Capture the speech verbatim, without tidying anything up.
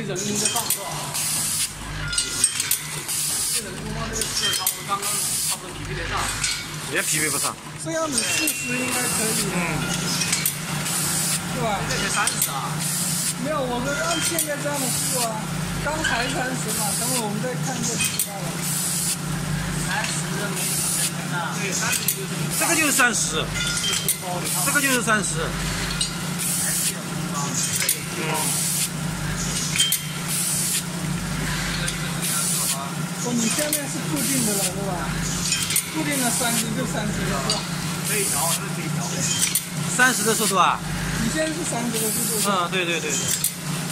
人工的放是吧？这人工放这个是差不多刚刚差不多匹配得上， 也匹配不上。 这样子四十应该可以，嗯，是吧？ 这才三十啊？ 没有，我们按现在这样的数啊，刚才三十嘛，等会我们再看就知道了。 三十没几分呐？对，三十就是这个就是三十，这个就是三十。嗯。 哦，你下面是固定的了，是吧？固定的三十就三十了，是吧？ 可以调，这是可以调的。 三十的速度啊？ 你现在是三十的速度。 嗯，对对对对。